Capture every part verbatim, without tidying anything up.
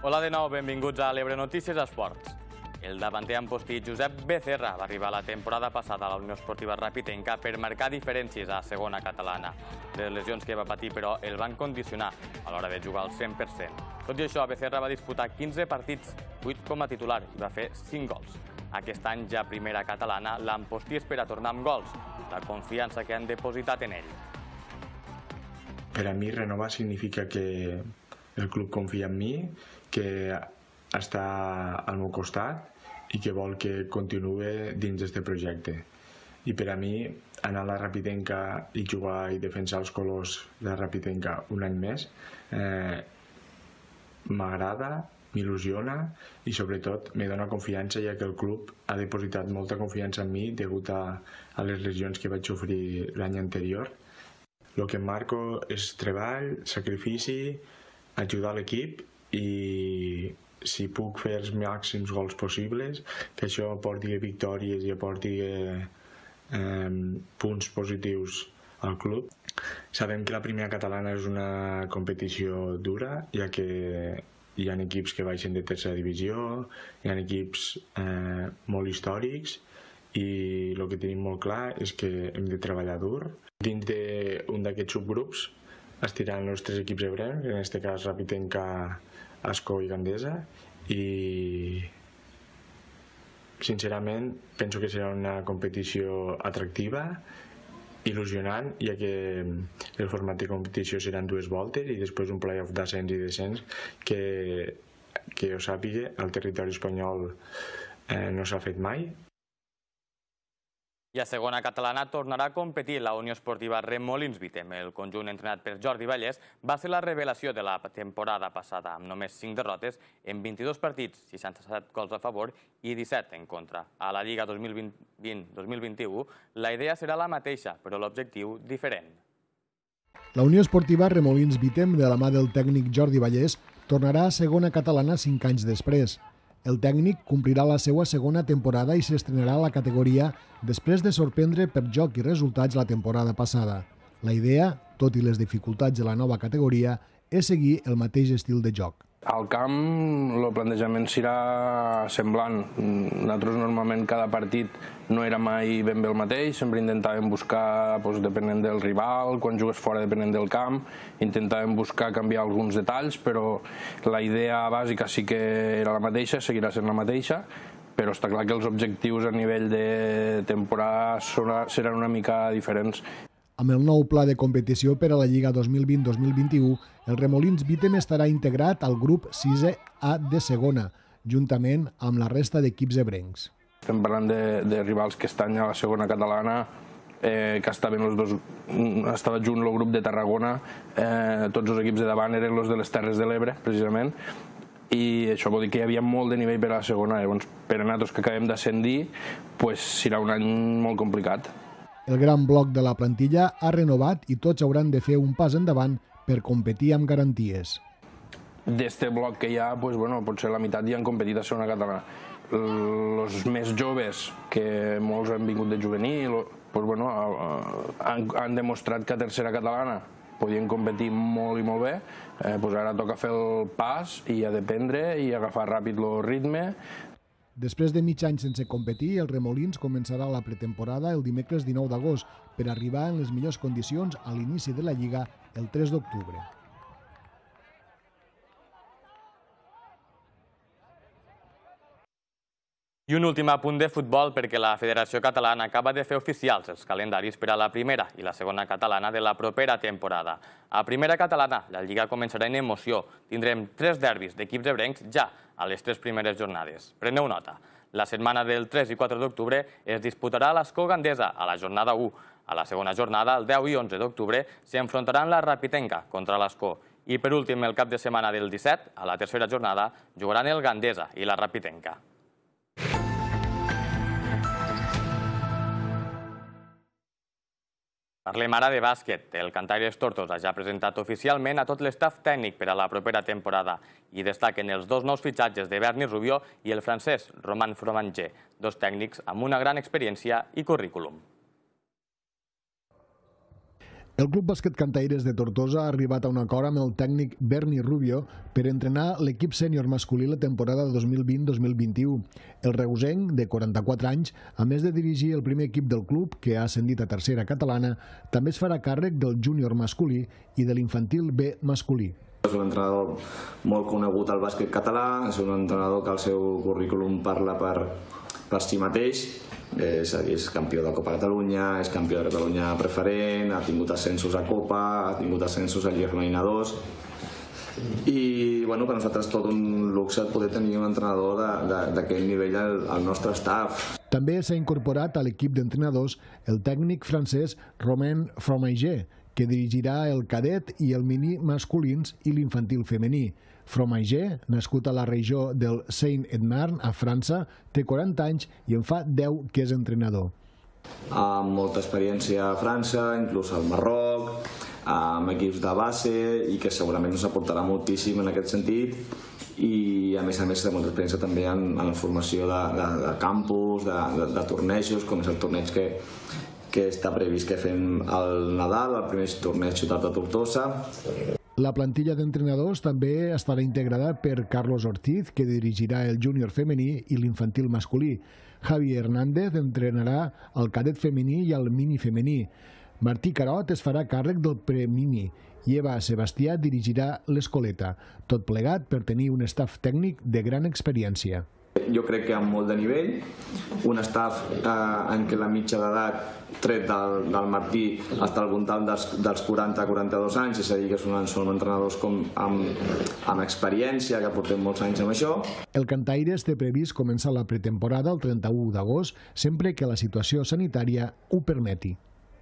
Hola de nou, benvinguts a l'Ebre Notícies Esports. El davanter amposti Josep Becerra va arribar la temporada passada a la Unió Esportiva Rapitenca per marcar diferències a segona catalana. Les lesions que va patir, però, el van condicionar a l'hora de jugar al cent per cent. Tot i això, Becerra va disputar quinze partits, vuit com a titular, i va fer cinc gols. Aquest any, ja primera catalana, l'Ampostí espera tornar amb gols, la confiança que han depositat en ell. Per a mi, renovar significa que el club confia en mi, que està al meu costat i que vol que continuï dins d'aquest projecte. I per a mi, anar a la Rapitenca i jugar i defensar els colors de la Rapitenca un any més eh, m'agrada, m'il·lusiona i sobretot me dona confiança, ja que el club ha depositat molta confiança en mi degut a, a les lesions que vaig sofrir l'any anterior. El que em marco és treball, sacrifici, ajudar l'equip i si puc fer els màxims gols possibles, que això aporti victòries i aporti eh, eh, punts positius al club. Sabem que la primera catalana és una competició dura, ja que hi ha equips que baixen de tercera divisió, hi ha equips eh, molt històrics i el que tenim molt clar és que hem de treballar dur. Dins d'un d'aquests subgrups estiran els tres equips ebrencs, en aquest cas Rapitenca, Ascó i Gandesa, i sincerament penso que serà una competició atractiva, il·lusionant, ja que el format de competició seran dues voltes i després un play-off d'ascens i descens que, que jo sàpiga, al territori espanyol eh, no s'ha fet mai. I a segona catalana tornarà a competir la Unió Esportiva Remolins Vitem. El conjunt entrenat per Jordi Vallès va ser la revelació de la temporada passada, amb només cinc derrotes en vint-i-dos partits, seixanta-set gols a favor i disset en contra. A la Lliga dos mil vint dos mil vint-i-u la idea serà la mateixa, però l'objectiu diferent. La Unió Esportiva Remolins Vitem, de la mà del tècnic Jordi Vallès, tornarà a segona catalana cinc anys després. El tècnic complirà la seva segona temporada i s'estrenarà a la categoria després de sorprendre per joc i resultats la temporada passada. La idea, tot i les dificultats de la nova categoria, és seguir el mateix estil de joc. Al camp el plantejament serà semblant. Nosaltres normalment cada partit no era mai ben bé el mateix, sempre intentàvem buscar, doncs, depenent del rival, quan jugues fora depenent del camp, intentàvem buscar canviar alguns detalls, però la idea bàsica sí que era la mateixa, seguirà sent la mateixa, però està clar que els objectius a nivell de temporada seran una mica diferents. Amb el nou pla de competició per a la Lliga dos mil vint dos mil vint-i-u, el Remolins Vitem estarà integrat al grup sisè A de segona, juntament amb la resta d'equips ebrencs. Estem parlant de, de rivals que estan a la segona catalana, eh, que estaven els dos, estava junt el grup de Tarragona, eh, tots els equips de davant eren els de les Terres de l'Ebre, precisament, i això vol dir que hi havia molt de nivell per a la segona. Llavors, per a nosaltres que acabem d'ascendir, pues, serà un any molt complicat. El gran bloc de la plantilla ha renovat i tots hauran de fer un pas endavant per competir amb garanties. D'este bloc que hi ha, pues, bueno, potser la meitat ja han competit a segona catalana. Els més joves, que molts han vingut de juvenil, pues, bueno, han, han demostrat que a tercera catalana podien competir molt i molt bé, eh, pues ara toca fer el pas i ha d'aprendre i agafar ràpid el ritme. Després de mig any sense competir, el Remolins començarà la pretemporada el dimecres dinou d'agost per arribar en les millors condicions a l'inici de la Lliga el tres d'octubre. I un últim apunt de futbol perquè la Federació Catalana acaba de fer oficials els calendaris per a la primera i la segona catalana de la propera temporada. A primera catalana, la Lliga començarà en emoció. Tindrem tres derbis d'equips ebrencs ja a les tres primeres jornades. Preneu nota. La setmana del tres i quatre d'octubre es disputarà a l'Ascó Gandesa a la jornada u. A la segona jornada, el deu i onze d'octubre, s'enfrontaran la Rapitenca contra l'Ascó. I per últim, el cap de setmana del disset, a la tercera jornada, jugaran el Gandesa i la Rapitenca. Parlem ara de bàsquet. El Cantaires Tortosa ja ha presentat oficialment a tot l'estaf tècnic per a la propera temporada i destaquen els dos nous fitxatges de Berni Rubió i el francès Roman Fromanger, dos tècnics amb una gran experiència i currículum. El Club Bàsquet Cantaires de Tortosa ha arribat a un acord amb el tècnic Berni Rubio per entrenar l'equip sènior masculí la temporada dos mil vint dos mil vint-i-u. El reusenc, de quaranta-quatre anys, a més de dirigir el primer equip del club, que ha ascendit a tercera catalana, també es farà càrrec del júnior masculí i de l'infantil B masculí. És un entrenador molt conegut al bàsquet català, és un entrenador que el seu currículum parla per, per si mateix. És a dir, és campió de Copa Catalunya, és campió de Catalunya preferent, ha tingut ascensos a Copa, ha tingut ascensos a Lliga Femenina dos. I bueno, per nosaltres tot un luxe poder tenir un entrenador d'aquest nivell al, al nostre staff. També s'ha incorporat a l'equip d'entrenadors el tècnic francès Romain Fromager, que dirigirà el cadet i el mini masculins i l'infantil femení. Fromager, nascut a la regió del Seine-et-Marne, a França, té quaranta anys i en fa deu que és entrenador. Amb molta experiència a França, inclús al Marroc, amb equips de base, i que segurament ens aportarà moltíssim en aquest sentit. I a més a més té molta experiència també en, en la formació de, de, de campus, de, de, de tornejos, com és el torneig que, que està previst que fem al Nadal, el primer torneig Ciutat de Tortosa. La plantilla d'entrenadors també estarà integrada per Carlos Ortiz, que dirigirà el júnior femení i l'infantil masculí. Javi Hernández entrenarà el cadet femení i el mini femení. Martí Carot es farà càrrec del premini i Eva Sebastià dirigirà l'escoleta, tot plegat per tenir un staff tècnic de gran experiència. Jo crec que amb molt de nivell, un staff eh, en què la mitja d'edat, tret del, del Martí, està al voltant dels, dels quaranta a quaranta-dos anys, és a dir, que són, són entrenadors com, amb, amb experiència, que portem molts anys amb això. El Cantaires té previst començar la pretemporada el trenta-u d'agost, sempre que la situació sanitària ho permeti.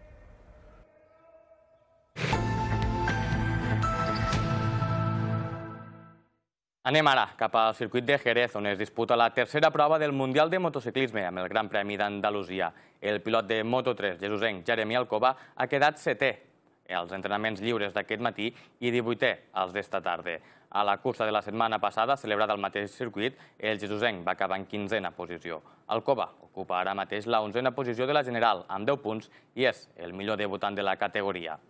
Anem ara cap al circuit de Jerez, on es disputa la tercera prova del Mundial de Motociclisme amb el Gran Premi d'Andalusia. El pilot de Moto tres, jesusenc Jeremy Alcoba, ha quedat setè als entrenaments lliures d'aquest matí i divuitè als d'esta tarda. A la cursa de la setmana passada, celebrada al mateix circuit, el jesusenc va acabar en quinzena posició. Alcoba ocupa ara mateix la onzena posició de la general, amb deu punts, i és el millor debutant de la categoria.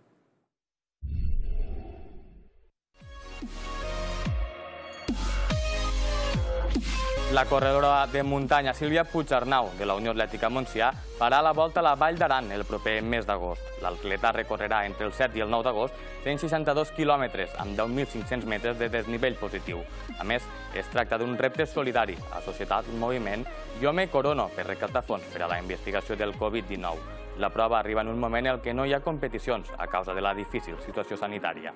La corredora de muntanya Sílvia Puigarnau, de la Unió Atlètica Montsià, farà la volta a la Vall d'Aran el proper mes d'agost. L'atleta recorrerà entre el set i el nou d'agost cent seixanta-dos quilòmetres amb deu mil cinc-cents metres de desnivell positiu. A més, es tracta d'un repte solidari a Societat Moviment Jo Me Corono per recaptar fons per a la investigació del Covid dinou. La prova arriba en un moment en què no hi ha competicions a causa de la difícil situació sanitària.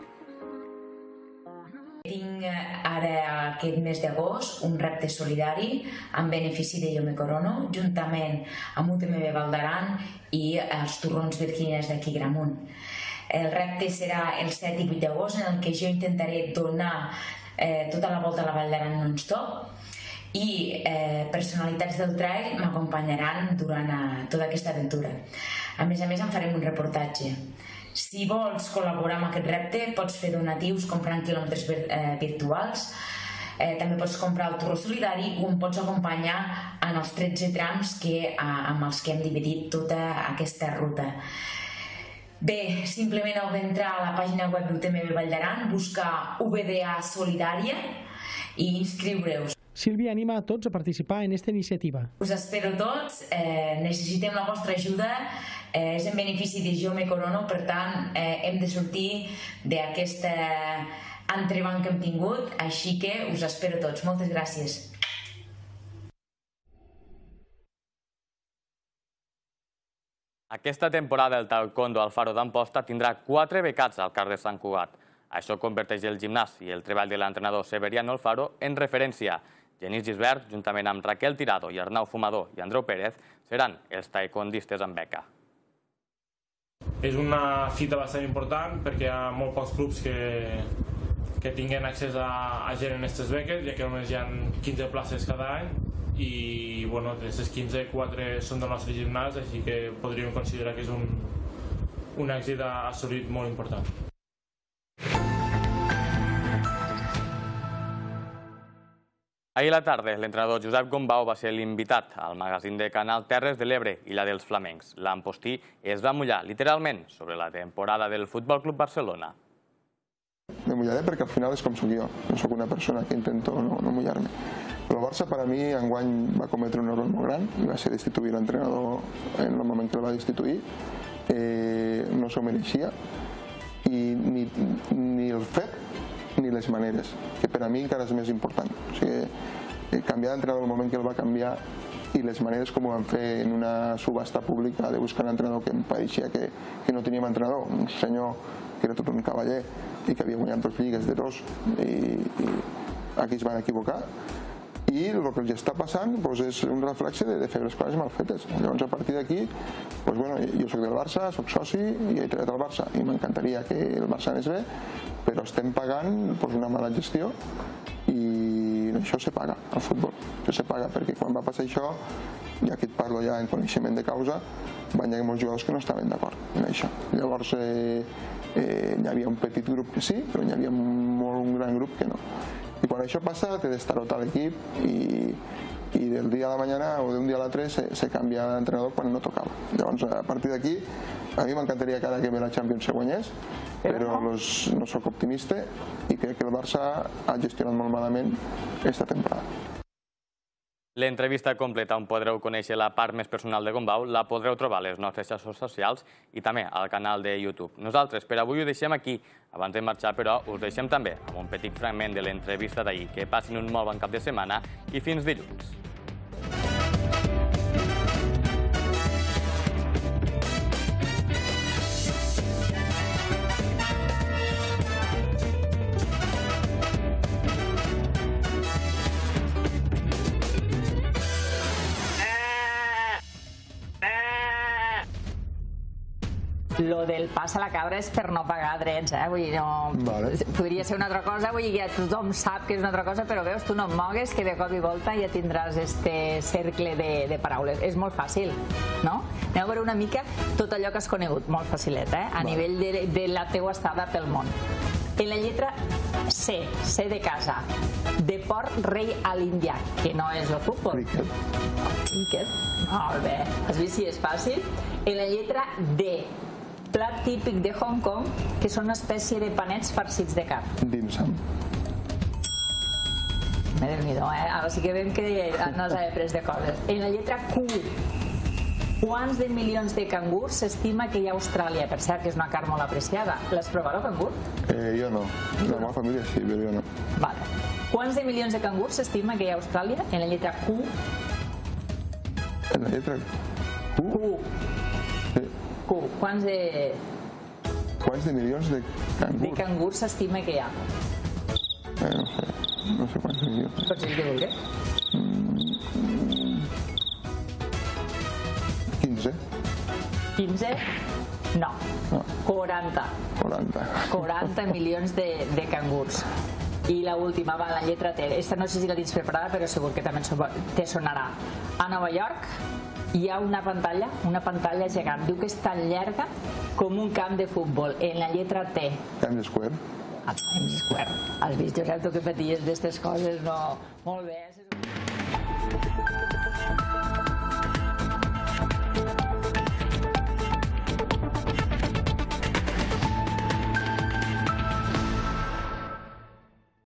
Tinc ara aquest mes d'agost un repte solidari en benefici de Jo Me Corono, juntament amb U T M B Vall d'Aran i els Torrons Virginies d'aquí Gramunt. El repte serà el set i vuit d'agost, en el que jo intentaré donar eh, tota la volta a la Vall d'Aran non-stop, i eh, personalitats del trail m'acompanyaran durant eh, tota aquesta aventura. A més a més, en farem un reportatge. Si vols col·laborar amb aquest repte, pots fer donatius comprant quilòmetres eh, virtuals, eh, també pots comprar el Torró Solidari o em pots acompanyar en els tretze trams que, eh, amb els que hem dividit tota aquesta ruta. Bé, simplement heu d'entrar a la pàgina web d'U T M B Vall d'Aran, buscar V D A Solidària i inscriure-us. Sílvia anima a tots a participar en aquesta iniciativa. Us espero tots, eh, necessitem la vostra ajuda, eh, és en benefici de Jo Me Corono, per tant eh, hem de sortir d'aquest entrebanc que hem tingut, així que us espero tots. Moltes gràcies. Aquesta temporada el taekwondo al Faro d'Amposta tindrà quatre becats al carrer Sant Cugat. Això converteix el gimnàs i el treball de l'entrenador Severiano Alfaro en referència. Genís Gisbert, juntament amb Raquel Tirado i Arnau Fumador i Andreu Pérez, seran els taekwondistes amb beca. És una fita bastant important perquè hi ha molt pocs clubs que, que tinguen accés a, a gent en aquestes beques, ja que només hi ha quinze places cada any i bueno, d'aquestes quinze, quatre són del nostre gimnàs, així que podríem considerar que és un, un èxit assolit molt important. Ahir a la tarda, l'entrenador Josep Gombau va ser l'invitat al magazín de Canal Terres de l'Ebre i la dels flamencs. L'Ampostí es va mullar, literalment, sobre la temporada del Futbol Club Barcelona. Me mullaré perquè al final és com soc jo. No soc una persona que intento no, no mullar-me. Però el Barça, per a mi, enguany va cometre un error molt gran i va ser destituir l'entrenador en el moment que el va destituir. Eh, no s'ho mereixia i ni, ni el fet ni les maneres, que per a mi encara és més important. O sigui, canviar d'entrenador el moment que el va canviar i les maneres com ho van fer en una subhasta pública de buscar un entrenador que em pareixia que, que no teníem entrenador, un senyor que era tot un cavaller i que havia guanyat dos lligues de dos i, i aquí es van equivocar. I el que els està passant doncs, és un reflexe de, de fer les coses mal fetes. Llavors, a partir d'aquí, doncs, bueno, jo soc del Barça, soc soci i he tret el Barça i m'encantaria que el Barça anés bé, però estem pagant doncs, una mala gestió i això se paga al futbol. Això se paga perquè quan va passar això, ja que et parlo ja en coneixement de causa, van haver molts jugadors que no estaven d'acord en això. Llavors eh, eh, hi havia un petit grup que sí, però hi havia molt un gran grup que no. I quan això passa, te destarota l'equip i, i del dia a la mañana o d'un dia a l'altre se, se canvia l'entrenador quan no tocava. Llavors, a partir d'aquí, a mi m'encantaria que ara que ve la Champions se guanyés, però los, no soc optimista i crec que el Barça ha gestionat molt malament aquesta temporada. L'entrevista completa on podreu conèixer la part més personal de Gombau la podreu trobar a les nostres xarxes socials i també al canal de YouTube. Nosaltres per avui ho deixem aquí. Abans de marxar, però, us deixem també amb un petit fragment de l'entrevista d'ahir. Que passin un molt bon cap de setmana i fins dilluns. Lo del pas a la cabra és per no pagar drets, eh? Vull dir, no... Vale. Podria ser una altra cosa, vull dir, ja tothom sap que és una altra cosa, però veus, tu no et mogues, que de cop i volta ja tindràs este cercle de, de paraules. És molt fàcil, no? Anem a veure una mica tot allò que has conegut, molt facilet, eh? A vale. Nivell de, de la teua estada pel món. En la lletra C, C de casa, deport rei a l'Índia, que no és el futbol. Cricket. Cricket, molt bé. Has vist si és fàcil? En la lletra D, plat típic de Hong Kong, que són una espècie de panets farcits de carn. Dim sum. Déu-n'hi-do, eh? Ara sí que veiem que no s'ha après de coses. En la lletra Q, quants de milions de cangurs s'estima que hi ha a Austràlia? Per cert, que és una carn molt apreciada. L'has provat, el cangur? Eh, jo no. La meva família sí, però jo no. Vale. Quants de milions de cangurs s'estima que hi ha a Austràlia? En la lletra Q. En la lletra Q? Q. Sí. Q. Quants de... Quants de milions de cangurs? De cangurs s'estima que hi ha? Eh, no sé. No sé quants milions. Pots dir que vulguis? quinze. quinze? No. No. quaranta. quaranta. quaranta milions de, de cangurs. I l'última va, la lletra T. Esta no sé si la tens preparada, però segur que també te sonarà. A Nova York hi ha una pantalla, una pantalla gegant. Diu que és tan llarga com un camp de futbol. En la lletra T. Times Square. Ah, Times Square. Has vist, Josep, tu que paties d'aquestes coses? No. Molt bé.